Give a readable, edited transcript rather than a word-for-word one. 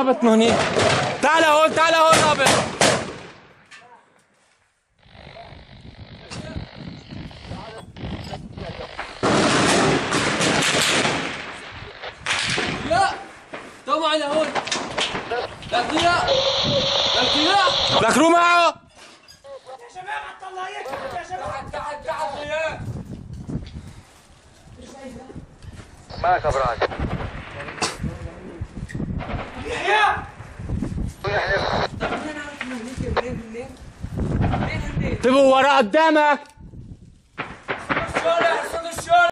رابط من هنيك. تعال هون تعال هون رابط. لا تو معنا هون. الارتجاع الارتجاع ذكروا معه. يا شباب الله يكرمك يا شباب. تحت يا معك ابراج يحيى. انتبهوا ورا قدامك.